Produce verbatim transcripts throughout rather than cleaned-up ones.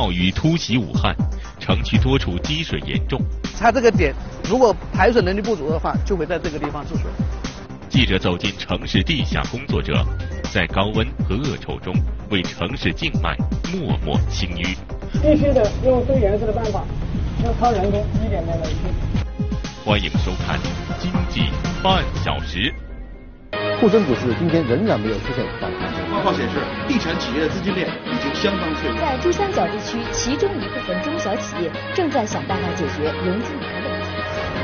暴雨突袭武汉，城区多处积水严重。 它这个点如果排水能力不足的话，就会在这个地方治水。 记者走进城市地下工作者，在高温和恶臭中为城市静脉默默清淤。 必须得用最严肃的办法，要靠人工一点点的去。 欢迎收看《经济半小时》。 沪深股市今天仍然没有出现反弹。 报告显示，地产企业的资金链已经相当脆弱。 在珠三角地区，其中一部分中小企业正在想办法解决融资难的问题。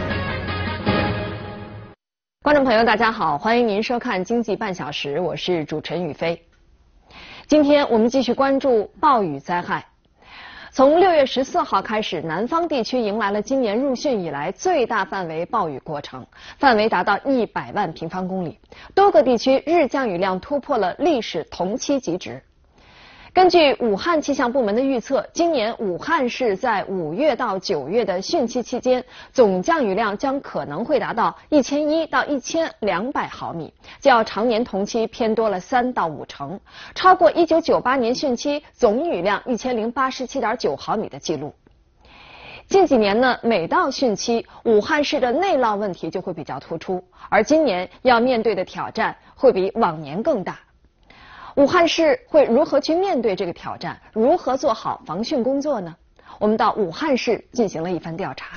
观众朋友，大家好，欢迎您收看《经济半小时》，我是主持人雨飞。今天我们继续关注暴雨灾害。从六月十四号开始，南方地区迎来了今年入汛以来最大范围暴雨过程，范围达到一百万平方公里，多个地区日降雨量突破了历史同期极值。根据武汉气象部门的预测，今年武汉市在五月到九月的汛期期间，总降雨量将可能会达到一千一到一千两百毫米，较常年同期偏多了三到五成，超过一九九八年汛期总雨量一千零八十七点九毫米的记录。近几年呢，每到汛期，武汉市的内涝问题就会比较突出，而今年要面对的挑战会比往年更大。武汉市会如何去面对这个挑战？如何做好防汛工作呢？我们到武汉市进行了一番调查。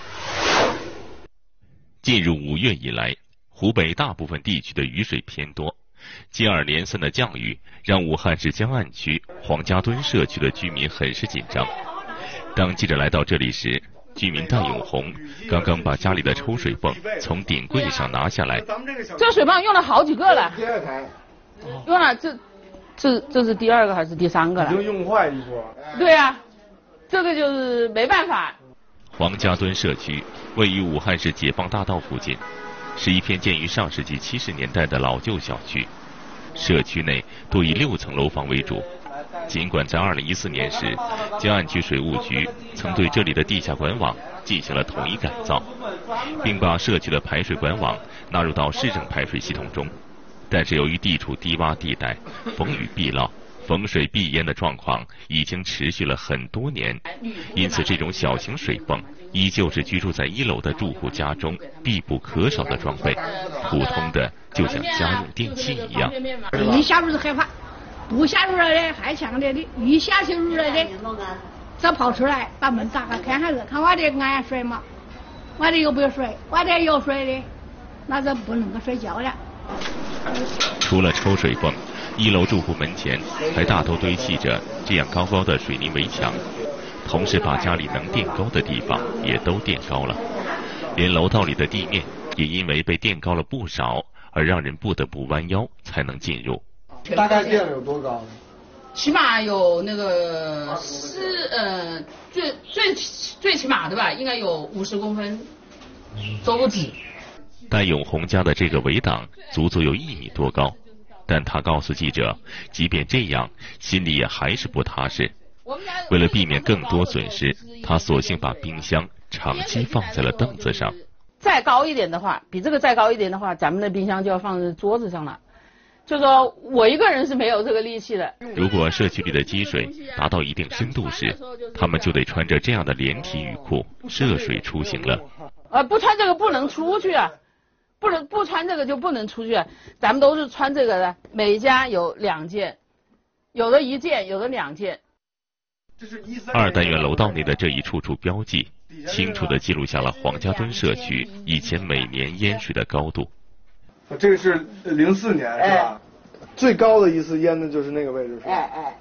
进入五月以来，湖北大部分地区的雨水偏多，接二连三的降雨让武汉市江岸区黄家墩社区的居民很是紧张。当记者来到这里时，居民戴永红刚刚把家里的抽水泵从顶柜上拿下来。 这个水泵用了好几个了，用了这。这这是第二个还是第三个了？ 已经用坏一波。 对啊，这个就是没办法。 黄家墩社区位于武汉市解放大道附近，是一片建于上世纪七十年代的老旧小区。社区内多以六层楼房为主。尽管在二零一四年时，江岸区水务局曾对这里的地下管网进行了统一改造，并把社区的排水管网纳入到市政排水系统中。但是由于地处低洼地带，逢雨必涝、逢水必淹的状况已经持续了很多年，因此这种小型水泵依旧是居住在一楼的住户家中必不可少的装备，普通的就像家用电器一样。 一下入是害怕，不下入来的还强烈的，一下去入来的，再跑出来把门打开看下子，看我的安睡嘛，我的有没有水，我的有水的，那就不能够睡觉了。 除了抽水泵，一楼住户门前还大都堆砌着这样高高的水泥围墙，同时把家里能垫高的地方也都垫高了，连楼道里的地面也因为被垫高了不少，而让人不得不弯腰才能进入。 大概垫了有多高呢？ 起码有那个是呃最最最起码的吧，应该有五十公分，都不止。 戴永红家的这个围挡足足有一米多高，但他告诉记者，即便这样，心里也还是不踏实。为了避免更多损失，他索性把冰箱长期放在了凳子上。 再高一点的话，比这个再高一点的话，咱们的冰箱就要放在桌子上了。就说我一个人是没有这个力气的。 如果社区里的积水达到一定深度时，他们就得穿着这样的连体雨裤涉水出行了。 呃，不穿这个不能出去啊。不能不穿这个就不能出去，咱们都是穿这个的，每家有两件，有的一件，有的两件。 二单元楼道内的这一处处标记，清楚地记录下了黄家墩社区以前每年淹水的高度。 这个是零四年是吧？哎、最高的一次淹的就是那个位置是吧？哎哎。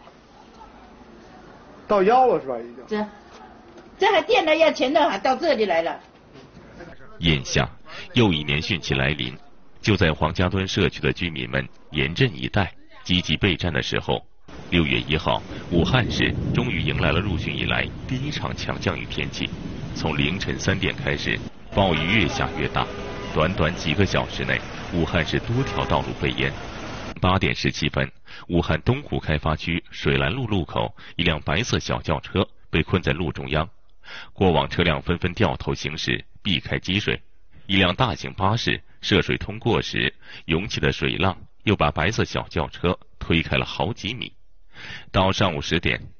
到腰了是吧？已经。 这，这还垫了要钱的，还到这里来了。 眼下。又一年汛期来临，就在黄家墩社区的居民们严阵以待、积极备战的时候，六月一号，武汉市终于迎来了入汛以来第一场强降雨天气。从凌晨三点开始，暴雨越下越大，短短几个小时内，武汉市多条道路被淹。八点十七分，武汉东湖开发区水兰路路口，一辆白色小轿车被困在路中央，过往车辆纷纷掉头行驶，避开积水。一辆大型巴士涉水通过时，涌起的水浪又把白色小轿车推开了好几米。到上午十点，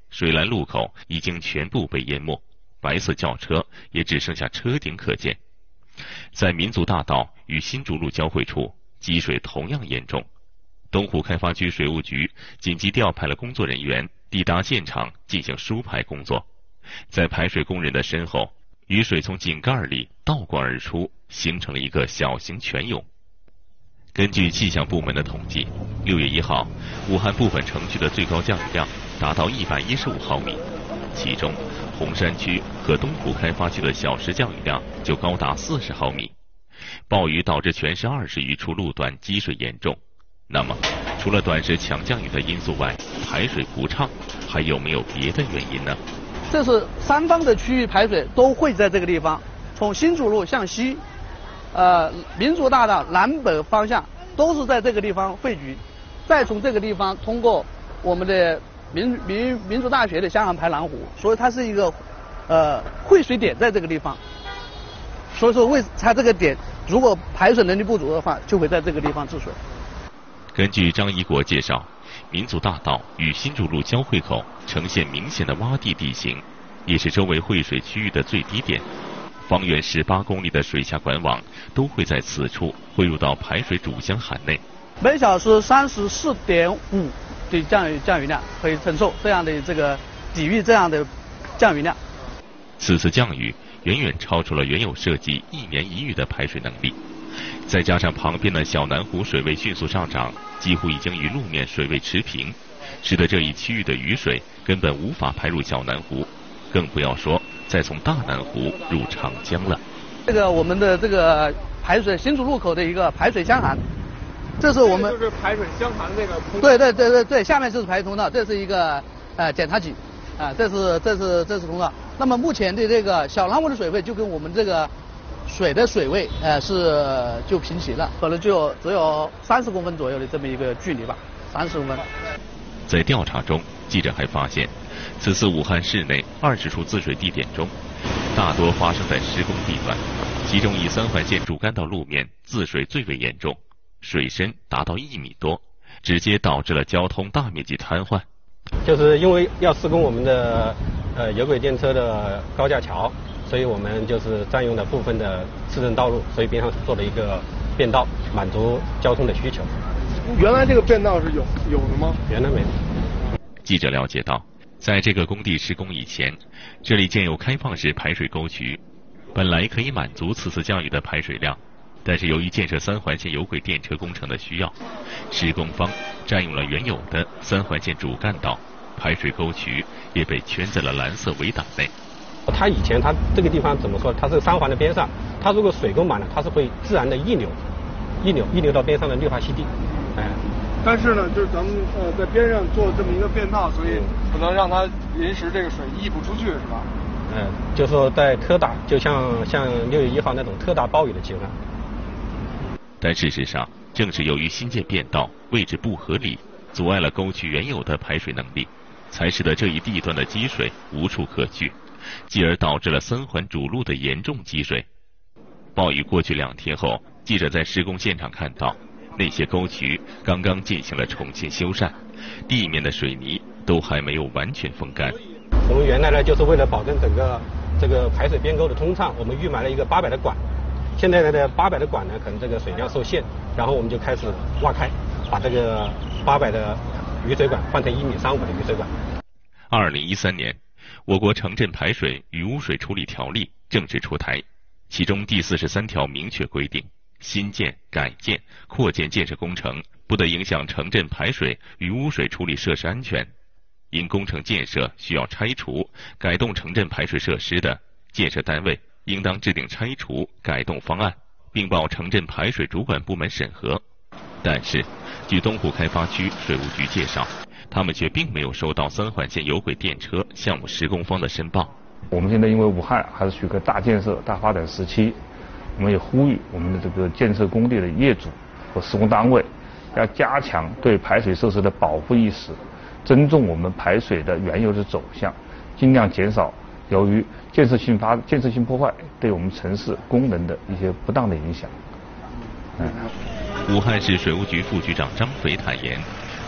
水拦路口已经全部被淹没，白色轿车也只剩下车顶可见。在民族大道与新竹路交汇处，积水同样严重。东湖开发区水务局紧急调派了工作人员抵达现场进行疏排工作。在排水工人的身后，雨水从井盖里倒灌而出，形成了一个小型泉涌。根据气象部门的统计，六月一号，武汉部分城区的最高降雨量达到一百一十五毫米，其中洪山区和东湖开发区的小时降雨量就高达四十毫米。暴雨导致全市二十余处路段积水严重。那么，除了短时强降雨的因素外，排水不畅还有没有别的原因呢？ 这是三方的区域排水都会在这个地方，从新竹路向西，呃，民族大道南北方向都是在这个地方汇聚，再从这个地方通过我们的民民民族大学的襄阳排南湖，所以它是一个呃汇水点在这个地方。所以说，为它这个点如果排水能力不足的话，就会在这个地方治水。 根据张一国介绍，民族大道与新竹路交汇口呈现明显的洼地地形，也是周围汇水区域的最低点。方圆十八公里的水下管网都会在此处汇入到排水主箱涵内。 每小时三十四点五的降雨降雨量可以承受这样的这个抵御这样的降雨量。 此次降雨远远超出了原有设计一年一遇的排水能力。再加上旁边的小南湖水位迅速上涨，几乎已经与路面水位持平，使得这一区域的雨水根本无法排入小南湖，更不要说再从大南湖入长江了。 这个我们的这个排水新竹路口的一个排水箱涵，这是我们就是排水箱涵这个通道。 对对对对对，下面就是排水通道，这是一个呃检查井，啊、呃，这是这是这是通道。那么目前的这个小南湖的水位就跟我们这个水的水位呃是就平齐了，可能就有只有三十公分左右的这么一个距离吧，三十公分。 在调查中，记者还发现，此次武汉市内二十处自水地点中，大多发生在施工地段，其中以三环线主干道路面自水最为严重，水深达到一米多，直接导致了交通大面积瘫痪。 就是因为要施工我们的呃有轨电车的高架桥，所以我们就是占用了部分的市政道路，所以边上做了一个便道，满足交通的需求。 原来这个便道是有有的吗？ 原来没有。 记者了解到，在这个工地施工以前，这里建有开放式排水沟渠，本来可以满足此次降雨的排水量，但是由于建设三环线有轨电车工程的需要，施工方占用了原有的三环线主干道，排水沟渠也被圈在了蓝色围挡内。 它以前它这个地方怎么说？它是三环的边上，它如果水沟满了，它是会自然的溢流，溢流溢流到边上的绿化栖地。哎， 但是呢，就是咱们呃在边上做这么一个便道，所以不能让它临时这个水溢不出去，是吧？ 嗯，就说在特大，就像像六月一号那种特大暴雨的情况。 但事实上，正是由于新建便道位置不合理，阻碍了沟渠原有的排水能力，才使得这一地段的积水无处可去，继而导致了三环主路的严重积水。暴雨过去两天后，记者在施工现场看到，那些沟渠刚刚进行了重新修缮，地面的水泥都还没有完全风干。 我们原来呢，就是为了保证整个这个排水边沟的通畅，我们预埋了一个八百的管。现在的八百的管呢，可能这个水量受限，然后我们就开始挖开，把这个八百的雨水管换成一米三五的雨水管。 二零一三年，我国城镇排水与污水处理条例正式出台，其中第四十三条明确规定，新建、改建、扩建建设工程不得影响城镇排水与污水处理设施安全。因工程建设需要拆除、改动城镇排水设施的，建设单位应当制定拆除、改动方案，并报城镇排水主管部门审核。但是，据东湖开发区水务局介绍，他们却并没有收到三环线有轨电车项目施工方的申报。 我们现在因为武汉还是属于个大建设、大发展时期，我们也呼吁我们的这个建设工地的业主和施工单位要加强对排水设施的保护意识，尊重我们排水的原有的走向，尽量减少由于建设性发建设性破坏对我们城市功能的一些不当的影响。 嗯，武汉市水务局副局长张飞坦言，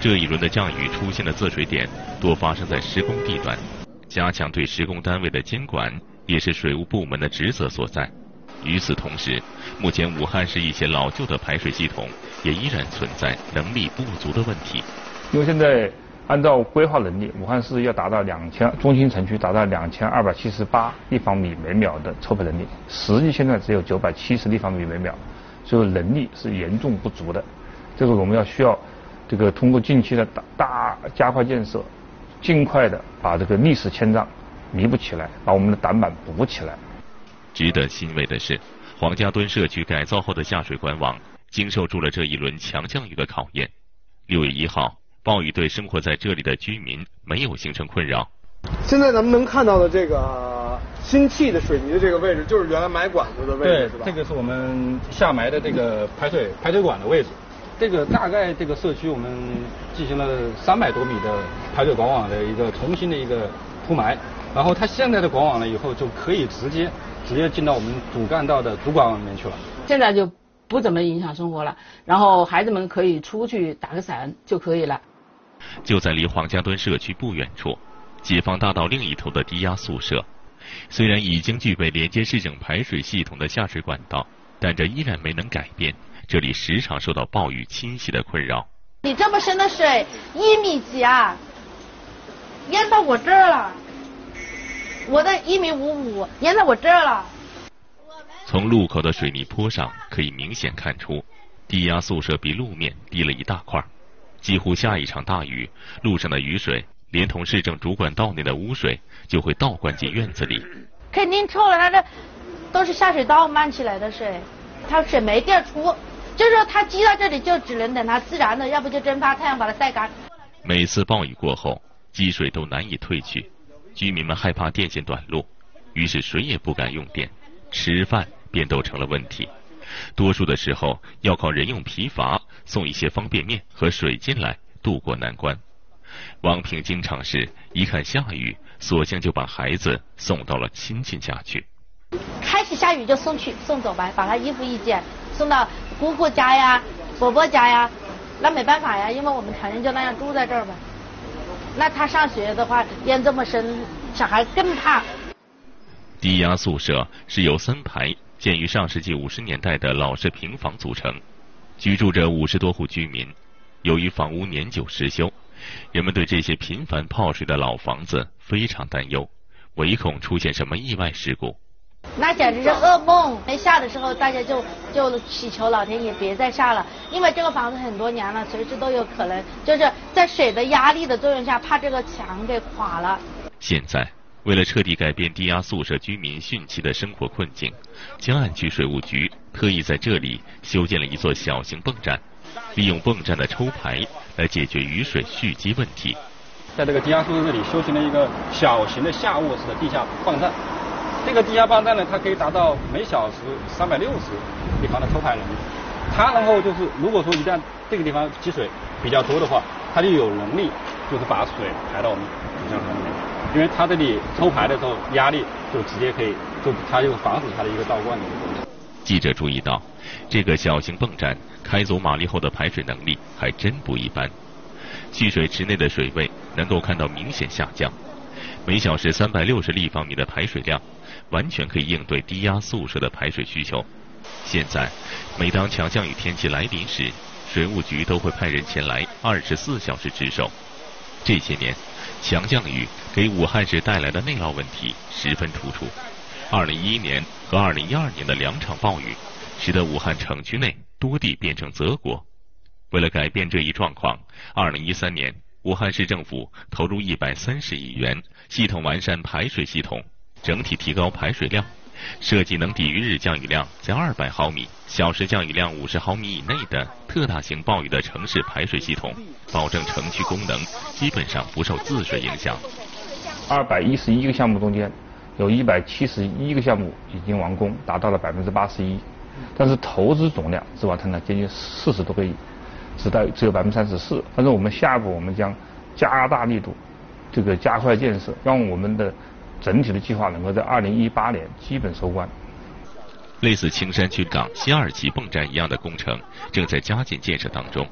这一轮的降雨出现的自水点多发生在施工地段，加强对施工单位的监管也是水务部门的职责所在。与此同时，目前武汉市一些老旧的排水系统也依然存在能力不足的问题。 因为现在按照规划能力，武汉市要达到两千中心城区达到两千二百七十八立方米每秒的抽排能力，实际现在只有九百七十立方米每秒，所以能力是严重不足的。这个我们要需要这个通过近期的大大加快建设，尽快的把这个历史欠账弥补起来，把我们的挡板补起来。 值得欣慰的是，黄家墩社区改造后的下水管网经受住了这一轮强降雨的考验。六月一号，暴雨对生活在这里的居民没有形成困扰。 现在咱们能看到的这个新砌的水泥的这个位置，就是原来埋管子的位置， 对， 是吧？ 这个是我们下埋的这个排水排水管的位置。这个大概这个社区我们进行了三百多米的排水管网的一个重新的一个铺埋，然后它现在的管网了以后就可以直接直接进到我们主干道的主管网里面去了。 现在就不怎么影响生活了，然后孩子们可以出去打个伞就可以了。 就在离黄家墩社区不远处，解放大道另一头的低压宿舍，虽然已经具备连接市政排水系统的下水管道，但这依然没能改变这里时常受到暴雨侵袭的困扰。 你这么深的水，一米几啊，淹到我这儿了。我的一米五五淹到我这儿了。 从路口的水泥坡上可以明显看出，低压宿舍比路面低了一大块，几乎下一场大雨，路上的雨水连同市政主管道内的污水就会倒灌进院子里。 肯定臭了，它这都是下水道漫起来的水，它水没地儿出，就是说它积到这里就只能等它自然的，要不就蒸发，太阳把它晒干。 每次暴雨过后，积水都难以退去，居民们害怕电线短路，于是谁也不敢用电，吃饭便都成了问题。多数的时候要靠人用皮筏送一些方便面和水进来渡过难关。王平经常是一看下雨，索性就把孩子送到了亲戚家去。 开始下雨就送去送走吧，把他衣服一件送到姑姑家呀、伯伯家呀，那没办法呀，因为我们条件就那样住在这儿吧。那他上学的话，淹这么深，小孩更怕。 低压宿舍是由三排建于上世纪五十年代的老式平房组成，居住着五十多户居民。由于房屋年久失修，人们对这些频繁泡水的老房子非常担忧，唯恐出现什么意外事故。 那简直是噩梦！没下的时候，大家就就祈求老天爷别再下了，因为这个房子很多年了，随时都有可能就是在水的压力的作用下，怕这个墙给垮了。 现在，为了彻底改变低压宿舍居民汛期的生活困境，江岸区水务局特意在这里修建了一座小型泵站，利用泵站的抽排来解决雨水蓄积问题。 在这个低压宿舍这里修行了一个小型的下卧式的地下泵站。这个地下泵站呢，它可以达到每小时三百六十立方的抽排能力。它然后就是，如果说一旦这个地方积水比较多的话，它就有能力就是把水排到我们主江河里面，因为它这里抽排的时候压力就直接可以，就它就防止它的一个倒灌的一个过程。 记者注意到，这个小型泵站开足马力后的排水能力还真不一般，蓄水池内的水位能够看到明显下降，每小时三百六十立方米的排水量，完全可以应对低压宿舍的排水需求。现在，每当强降雨天气来临时，水务局都会派人前来二十四小时值守。这些年，强降雨给武汉市带来的内涝问题十分突出。二零一一年和二零一二年的两场暴雨，使得武汉城区内多地变成泽国。为了改变这一状况，二零一三年，武汉市政府投入一百三十亿元，系统完善排水系统，整体提高排水量，设计能抵御日降雨量在二百毫米、小时降雨量五十毫米以内的特大型暴雨的城市排水系统，保证城区功能基本上不受自水影响。 二百一十一个项目中间，有一百七十一个项目已经完工，达到了百分之八十一，但是投资总量只完成了接近四十多个亿，只到只有百分之三十四。但是我们下一步我们将加大力度，这个加快建设，让我们的整体的计划能够在二零一八年基本收官。 类似青山区港西二期泵站一样的工程正在加紧建设当中。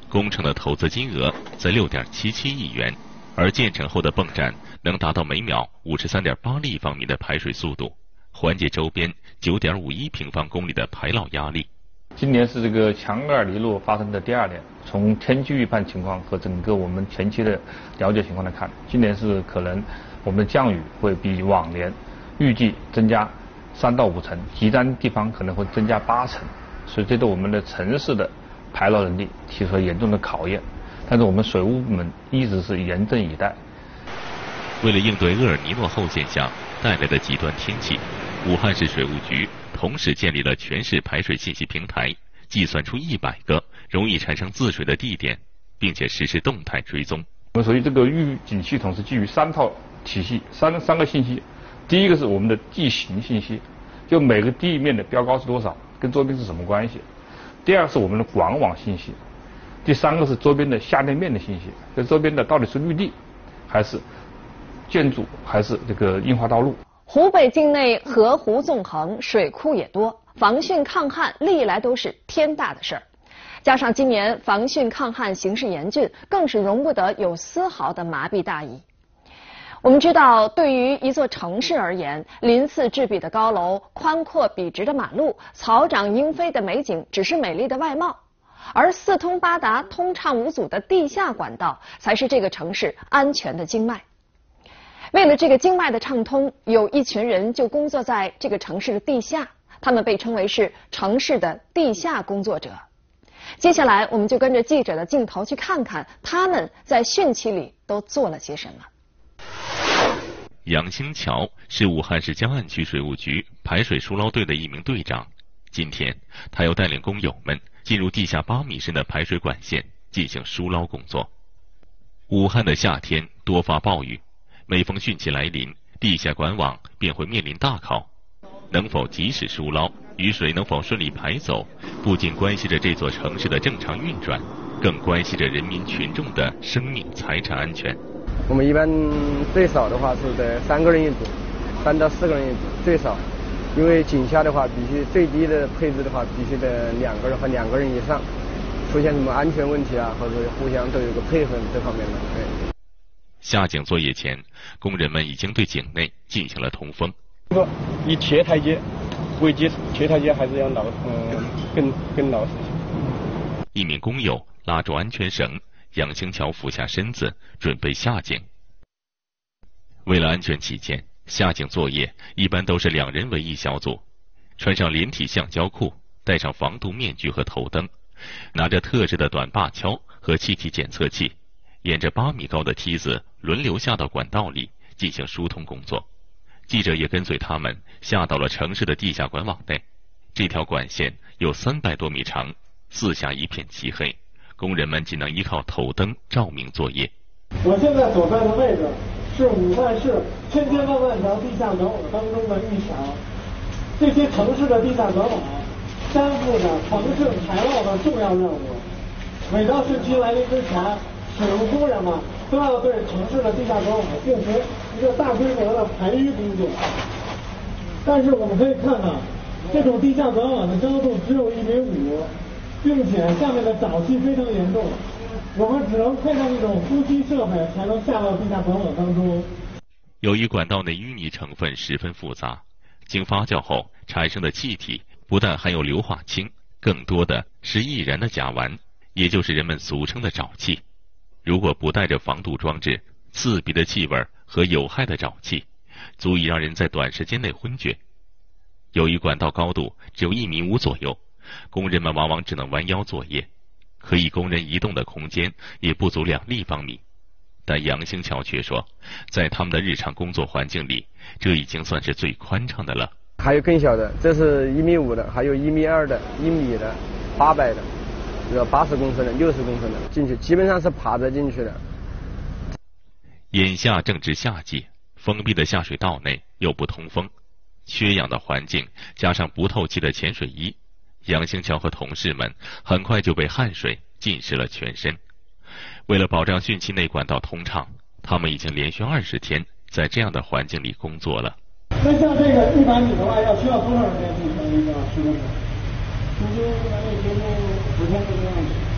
工程的投资金额在六点七七亿元，而建成后的泵站能达到每秒五十三点八立方米的排水速度，缓解周边九点五一平方公里的排涝压力。 今年是这个强二尼诺发生的第二年，从天气预判情况和整个我们前期的了解情况来看，今年是可能我们的降雨会比往年预计增加三到五成，极端地方可能会增加八成，所以这对我们的城市的排涝能力提出了严重的考验。但是我们水务部门一直是严阵以待。 为了应对厄尔尼诺后现象带来的极端天气，武汉市水务局同时建立了全市排水信息平台，计算出一百个容易产生自水的地点，并且实施动态追踪。 我们所以这个预警系统是基于三套体系，三三个信息。第一个是我们的地形信息，就每个地面的标高是多少，跟周边是什么关系。第二个是我们的管网信息。第三个是周边的下电面的信息，就周边的到底是绿地，还是建筑，还是这个硬化道路。 湖北境内河湖纵横，水库也多，防汛抗旱历来都是天大的事儿。加上今年防汛抗旱形势严峻，更是容不得有丝毫的麻痹大意。我们知道，对于一座城市而言，鳞次栉比的高楼、宽阔笔直的马路、草长莺飞的美景只是美丽的外貌，而四通八达、通畅无阻的地下管道才是这个城市安全的经脉。为了这个经脉的畅通，有一群人就工作在这个城市的地下，他们被称为是城市的地下工作者。接下来，我们就跟着记者的镜头去看看他们在汛期里都做了些什么。 杨兴桥是武汉市江岸区水务局排水疏捞队的一名队长。今天，他要带领工友们进入地下八米深的排水管线进行疏捞工作。武汉的夏天多发暴雨，每逢汛期来临，地下管网便会面临大考。能否及时疏捞，雨水能否顺利排走，不仅关系着这座城市的正常运转，更关系着人民群众的生命财产安全。 我们一般最少的话是得三个人一组，三到四个人一组最少，因为井下的话必须最低的配置的话必须得两个人和两个人以上，出现什么安全问题啊，或者互相都有个配合这方面的。对。 下井作业前，工人们已经对井内进行了通风。 以切台阶为基础，切台阶还是要牢，嗯，更更牢实些。 一名工友拉住安全绳，杨兴桥俯下身子准备下井。为了安全起见，下井作业一般都是两人为一小组，穿上连体橡胶裤，戴上防毒面具和头灯，拿着特制的短把锹和气体检测器，沿着八米高的梯子轮流下到管道里进行疏通工作。记者也跟随他们下到了城市的地下管网内。这条管线有三百多米长，四下一片漆黑，工人们只能依靠头灯照明作业。 我现在所在的位置是武汉市千千万万条地下管网当中的一条。这些城市的地下管网担负着城市排涝的重要任务。每到汛期来临之前，水务工人们都要对城市的地下管网进行一个大规模的排淤工作。但是我们可以看到，这种地下管网的高度只有一米五，并且下面的沼气非常严重，我们只能配上一种呼吸设备才能下到地下管网当中。 由于管道内淤泥成分十分复杂，经发酵后产生的气体不但含有硫化氢，更多的是易燃的甲烷，也就是人们俗称的沼气。如果不带着防毒装置，刺鼻的气味和有害的沼气足以让人在短时间内昏厥。由于管道高度只有一米五左右，工人们往往只能弯腰作业，可以供人移动的空间也不足两立方米。但杨兴桥却说，在他们的日常工作环境里，这已经算是最宽敞的了。 还有更小的，这是一米五的，还有一米二的、一米的、八百的，有八十公分的、六十公分的，进去基本上是爬着进去的。 眼下正值夏季，封闭的下水道内又不通风，缺氧的环境加上不透气的潜水衣，杨兴桥和同事们很快就被汗水浸湿了全身。为了保障汛期内管道通畅，他们已经连续二十天在这样的环境里工作了。 那像这个一百米的话，要需要多少时间进行一个施工？平均一百米平均十天这个样子。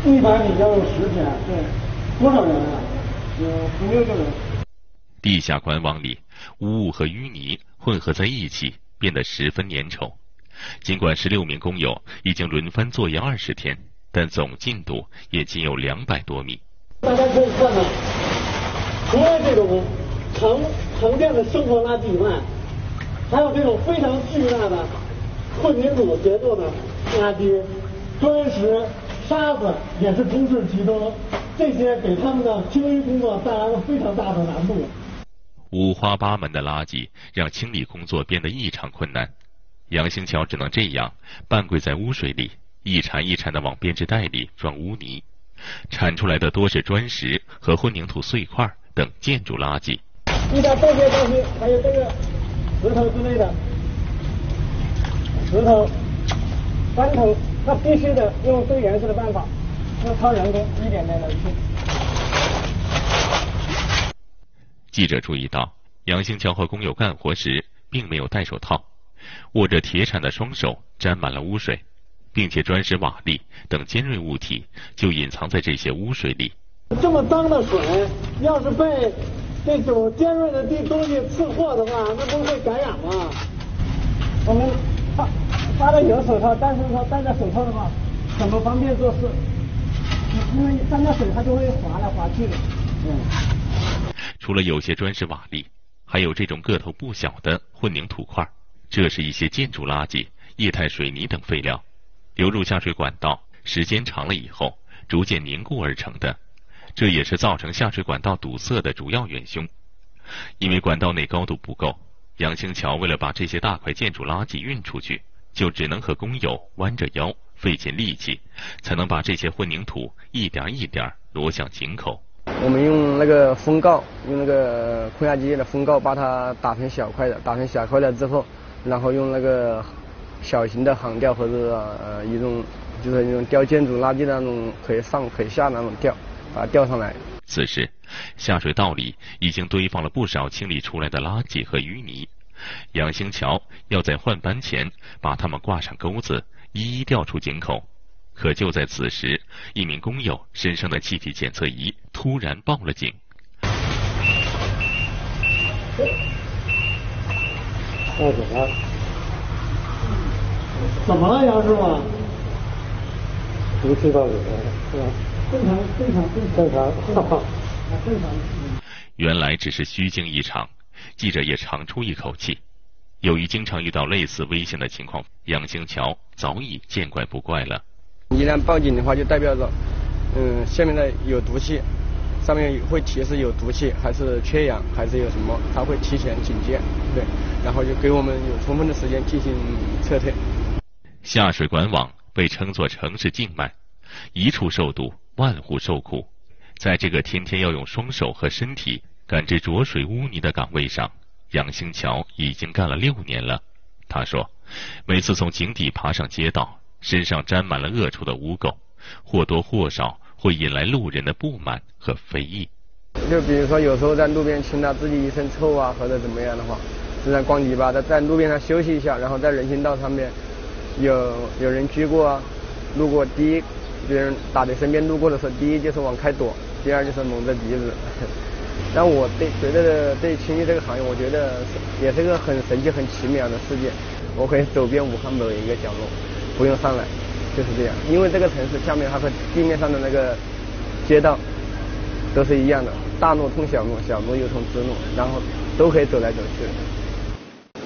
一百米要用十天，对，多少人啊？有五六个人。 地下管网里，污物和淤泥混合在一起，变得十分粘稠。尽管十六名工友已经轮番作业二十天，但总进度也仅有两百多米。 大家可以看到，除了这种常常见的生活垃圾以外，还有这种非常巨大的混凝土结构的垃圾，砖石、沙子也是同时集中，这些给他们的清理工作带来了非常大的难度。 五花八门的垃圾让清理工作变得异常困难，杨兴桥只能这样半跪在污水里，一铲一铲地往编织袋里装污泥，铲出来的多是砖石和混凝土碎块等建筑垃圾。 你把这些东西，还有这个石头之类的，石头、砖头，那必须得用最原始的办法，用靠人工一点点的去。 记者注意到，杨兴桥和工友干活时并没有戴手套，握着铁铲的双手沾满了污水，并且砖石、瓦砾等尖锐物体就隐藏在这些污水里。 这么脏的水，要是被这种尖锐的地东西刺破的话，那不会感染吗？我们发发的有手套，但是说戴着手套的话，很不方便做事，因为沾到水它就会滑来滑去的。嗯。 除了有些砖石瓦砾，还有这种个头不小的混凝土块，这是一些建筑垃圾、液态水泥等废料，流入下水管道，时间长了以后逐渐凝固而成的，这也是造成下水管道堵塞的主要元凶。因为管道内高度不够，杨兴桥为了把这些大块建筑垃圾运出去，就只能和工友弯着腰，费尽力气，才能把这些混凝土一点一点挪向井口。 我们用那个封锆，用那个空压机的封锆把它打成小块的，打成小块了之后，然后用那个小型的航吊或者呃一种就是那种吊建筑垃圾的那种可以上可以下的那种吊，把它吊上来。 此时，下水道里已经堆放了不少清理出来的垃圾和淤泥。杨兴桥要在换班前把它们挂上钩子，一一吊出井口。可就在此时，一名工友身上的气体检测仪突然报了警。 报警了？怎么了，杨师傅？毒气报警了，是吧？正常，正常，正常，正常，正常。 原来只是虚惊一场，记者也长出一口气。由于经常遇到类似危险的情况，杨兴桥早已见怪不怪了。 一旦报警的话，就代表着，嗯，下面的有毒气，上面会提示有毒气，还是缺氧，还是有什么，他会提前警戒，对，然后就给我们有充分的时间进行撤退。 下水管网被称作城市静脉，一处受堵，万户受苦。在这个天天要用双手和身体赶制浊水污泥的岗位上，杨兴桥已经干了六年了。他说，每次从井底爬上街道，身上沾满了恶臭的污垢，或多或少会引来路人的不满和非议。 就比如说有时候在路边听到自己一身臭啊，或者怎么样的话，就在逛泥巴，在在路边上休息一下，然后在人行道上面有有人经过啊，路过第一别人打在身边路过的时候，第一就是往开躲，第二就是蒙着鼻子。但我对觉得对清理这个行业，我觉得也是一个很神奇、很奇妙的世界。我可以走遍武汉某一个角落，不用上来，就是这样。因为这个城市下面它和地面上的那个街道都是一样的，大路通小路，小路又通支路，然后都可以走来走去。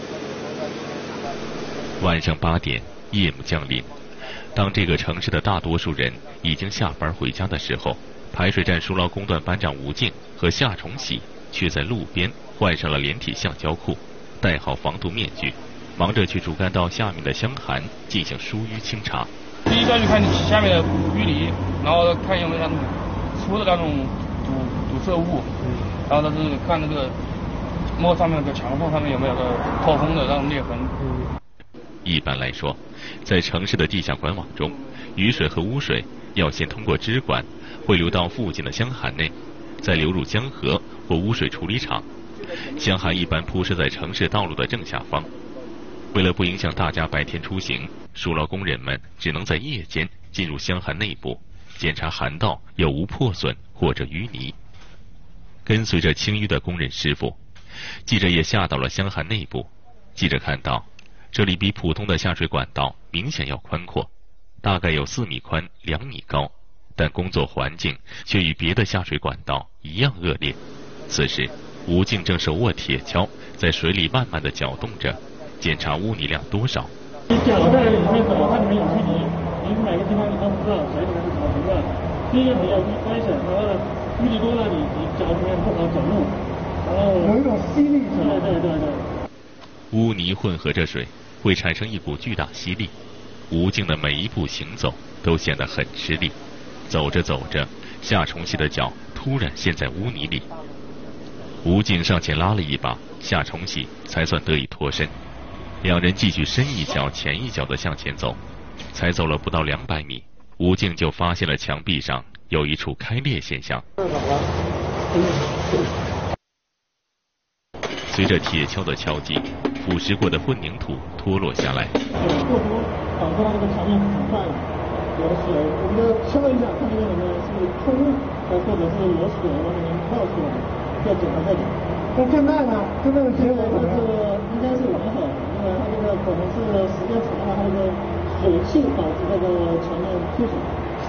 晚上八点，夜幕降临。当这个城市的大多数人已经下班回家的时候，排水站疏涝工段班长吴静和夏崇喜却在路边换上了连体橡胶裤，戴好防毒面具，忙着去主干道下面的箱涵进行疏淤清查。 第一个就看下面的淤泥，然后看有没有那种粗的那种堵堵塞物，然后它是看那个摸上面那个墙缝上面有没有个透风的那种裂痕。 一般来说，在城市的地下管网中，雨水和污水要先通过支管汇流到附近的箱涵内，再流入江河或污水处理厂。箱涵一般铺设在城市道路的正下方。为了不影响大家白天出行，疏涝工人们只能在夜间进入箱涵内部， 检查涵道有无破损或者淤泥。跟随着清淤的工人师傅，记者也下到了箱涵内部。记者看到，这里比普通的下水管道明显要宽阔，大概有四米宽、两米高，但工作环境却与别的下水管道一样恶劣。此时，吴静正手握铁锹，在水里慢慢地搅动着，检查污泥量多少。 你搅在里面走，它里面有淤泥，你每个地方你都不知道，水里面是什么情况。第一个比较危险，然后呢，淤泥多了你你脚里面不好走路，然后有一种吸力。对对对对。 污泥混合着水，会产生一股巨大吸力。吴静的每一步行走都显得很吃力。走着走着，夏崇禧的脚突然陷在污泥里。吴静上前拉了一把，夏崇禧才算得以脱身。两人继续深一脚浅一脚地向前走，才走了不到两百米，吴静就发现了墙壁上有一处开裂现象。随着铁锹的敲击，腐蚀过的混凝土脱落下来。 过多导致它这个墙面腐坏了，有的水，我们要敲一下，看这个里面是空污，或者是有水往里面跳出来，要检查这里。那现在呢？现在的结果这个应该是完好的，因为它这个可能是时间长了，它这个水汽导致这个墙面出水。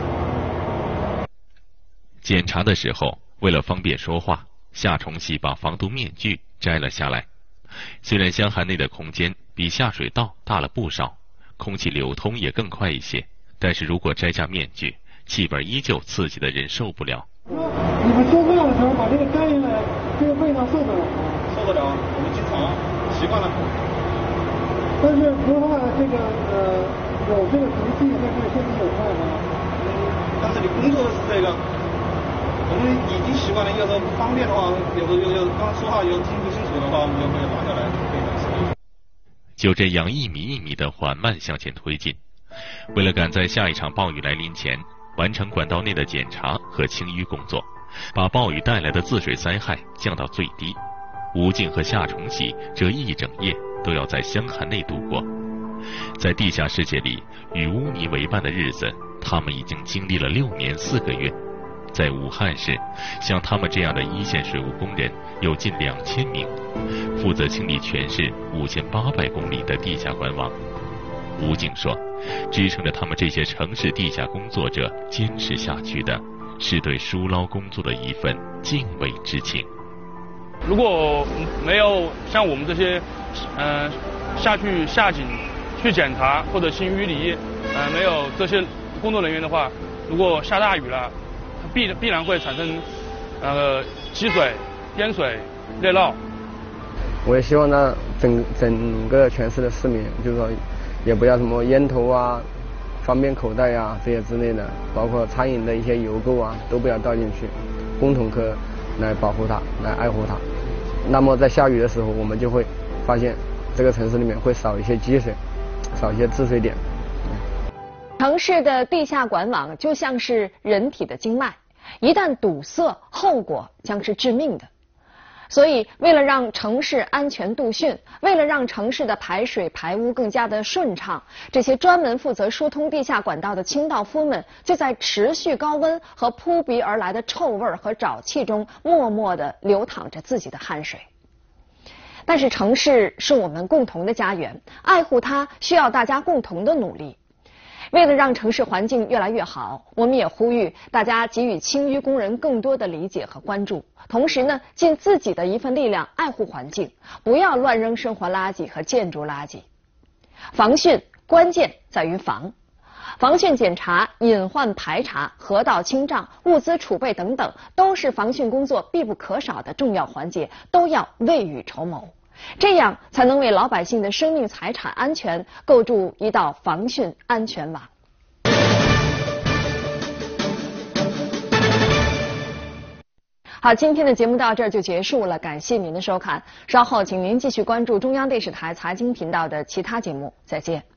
检查的时候，为了方便说话，夏崇禧把防毒面具摘了下来。虽然箱涵内的空间比下水道大了不少，空气流通也更快一些，但是如果摘下面具，气味依旧刺激的人受不了。 你们说话的时候把这个摘下来，这个味道受得了？ 受得了，我们经常习惯了。 但是说话这个呃有这个程序，但是现在有办法。 嗯，但是你工作是这个，我们已经习惯了。有时候不方便的话，有的有有刚说话有听不清楚的话，我们就会拿下来对的声音。 就这样一米一米的缓慢向前推进，为了赶在下一场暴雨来临前完成管道内的检查和清淤工作，把暴雨带来的自水灾害降到最低。吴静和夏崇禧这一整夜都要在箱涵内度过。在地下世界里与污泥为伴的日子，他们已经经历了六年四个月。在武汉市，像他们这样的一线水务工人有近两千名，负责清理全市五千八百公里的地下管网。吴静说，支撑着他们这些城市地下工作者坚持下去的，是对疏捞工作的一份敬畏之情。 如果没有像我们这些，呃，下去下井去检查或者清淤泥，呃，没有这些工作人员的话，如果下大雨了，必必然会产生呃积水、淹水、内涝。 我也希望呢，整整个全市的市民，就是说，也不要什么烟头啊、方便口袋啊这些之类的，包括餐饮的一些油垢啊，都不要倒进去，共同可来保护它，来爱护它。那么在下雨的时候，我们就会发现这个城市里面会少一些积水，少一些治水点。 城市的地下管网就像是人体的经脉，一旦堵塞，后果将是致命的。所以，为了让城市安全度汛，为了让城市的排水排污更加的顺畅，这些专门负责疏通地下管道的清道夫们，就在持续高温和扑鼻而来的臭味和沼气中，默默地流淌着自己的汗水。但是，城市是我们共同的家园，爱护它需要大家共同的努力。为了让城市环境越来越好，我们也呼吁大家给予清淤工人更多的理解和关注，同时呢，尽自己的一份力量爱护环境，不要乱扔生活垃圾和建筑垃圾。防汛关键在于防，防汛检查、隐患排查、河道清障、物资储备等等，都是防汛工作必不可少的重要环节，都要未雨绸缪。这样才能为老百姓的生命财产安全构筑一道防汛安全网。好，今天的节目到这儿就结束了，感谢您的收看。稍后请您继续关注中央电视台财经频道的其他节目，再见。